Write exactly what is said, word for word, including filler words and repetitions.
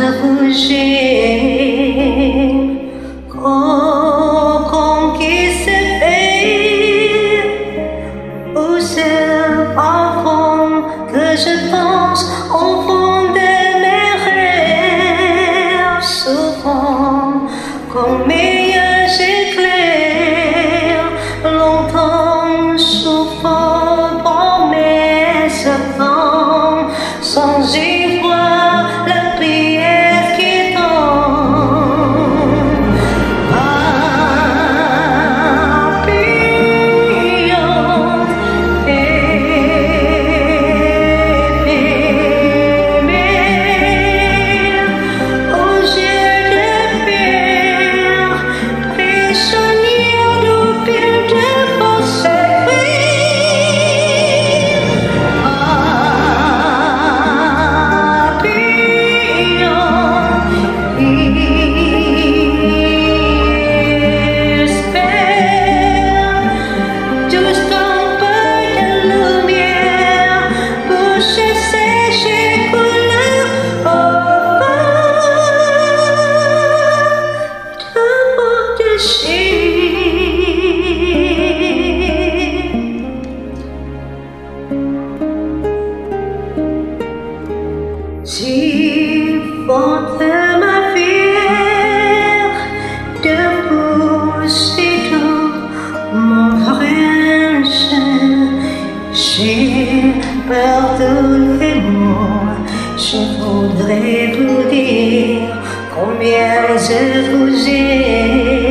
réfugier. Quand, quand qui se fait, où c'est profond que je pense au fond de mes rêves, souvent comme mes yeux éclairent, longtemps souffrant pour mes serpents, sans y voir la prière qui tombe. Papillon éphémère, aux yeux de pierre, prisonnier du pire de vos si porte ma fière de pousser tout mon prince, j'ai peur de les mots, je voudrais vous dire combien je vous aime.